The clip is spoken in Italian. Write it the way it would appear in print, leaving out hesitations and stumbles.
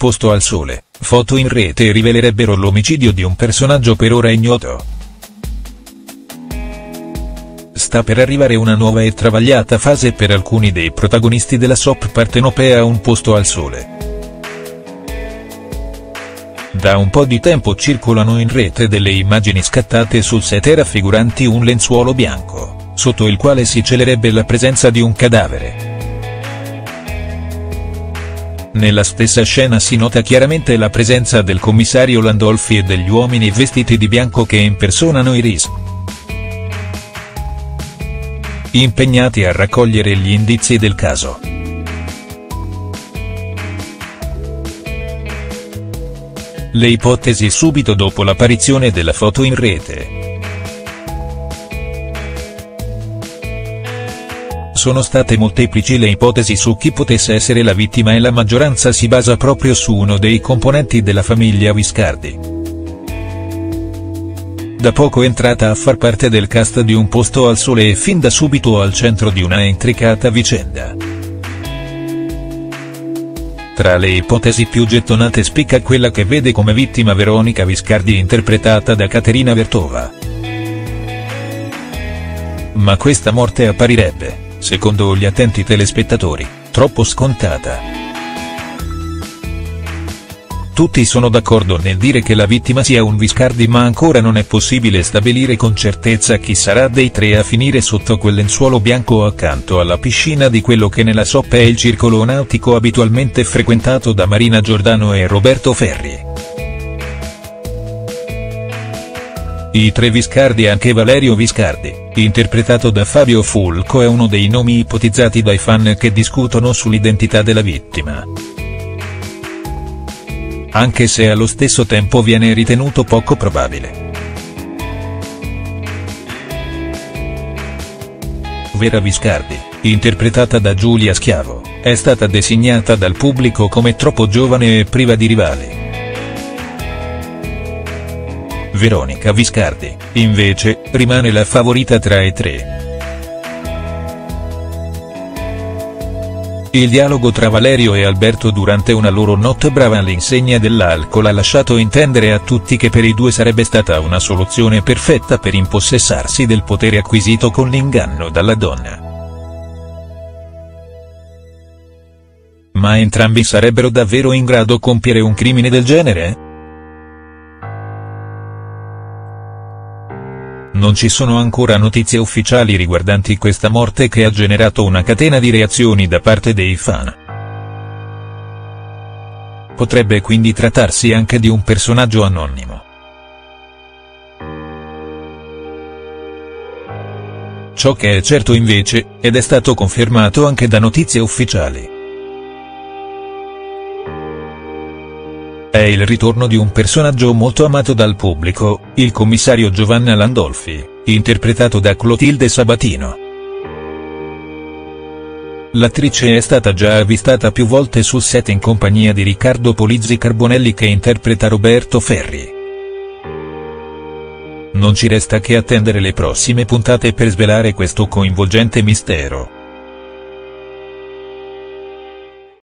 posto al sole, foto in rete rivelerebbero l'omicidio di un personaggio per ora ignoto. Sta per arrivare una nuova e travagliata fase per alcuni dei protagonisti della soap partenopea Un posto al sole. Da un po' di tempo circolano in rete delle immagini scattate sul set raffiguranti un lenzuolo bianco, sotto il quale si celerebbe la presenza di un cadavere. Nella stessa scena si nota chiaramente la presenza del commissario Landolfi e degli uomini vestiti di bianco che impersonano i RIS, impegnati a raccogliere gli indizi del caso. Le ipotesi subito dopo l'apparizione della foto in rete. Sono state molteplici le ipotesi su chi potesse essere la vittima e la maggioranza si basa proprio su uno dei componenti della famiglia Viscardi. Da poco entrata a far parte del cast di Un posto al sole e fin da subito al centro di una intricata vicenda. Tra le ipotesi più gettonate spicca quella che vede come vittima Veronica Viscardi interpretata da Caterina Vertova. Ma questa morte apparirebbe, secondo gli attenti telespettatori, troppo scontata. Tutti sono d'accordo nel dire che la vittima sia un Viscardi, ma ancora non è possibile stabilire con certezza chi sarà dei tre a finire sotto quel lenzuolo bianco accanto alla piscina di quello che nella soap è il circolo nautico abitualmente frequentato da Marina Giordano e Roberto Ferri. I tre Viscardi e anche Valerio Viscardi, interpretato da Fabio Fulco, è uno dei nomi ipotizzati dai fan che discutono sull'identità della vittima. Anche se allo stesso tempo viene ritenuto poco probabile. Vera Viscardi, interpretata da Giulia Schiavo, è stata designata dal pubblico come troppo giovane e priva di rivali. Veronica Viscardi, invece, rimane la favorita tra i tre. Il dialogo tra Valerio e Alberto durante una loro notte brava all'insegna dell'alcol ha lasciato intendere a tutti che per i due sarebbe stata una soluzione perfetta per impossessarsi del potere acquisito con l'inganno dalla donna. Ma entrambi sarebbero davvero in grado di compiere un crimine del genere? Non ci sono ancora notizie ufficiali riguardanti questa morte, che ha generato una catena di reazioni da parte dei fan. Potrebbe quindi trattarsi anche di un personaggio anonimo. Ciò che è certo invece, ed è stato confermato anche da notizie ufficiali, è il ritorno di un personaggio molto amato dal pubblico, il commissario Giovanna Landolfi, interpretato da Clotilde Sabatino. L'attrice è stata già avvistata più volte sul set in compagnia di Riccardo Polizzi Carbonelli, che interpreta Roberto Ferri. Non ci resta che attendere le prossime puntate per svelare questo coinvolgente mistero.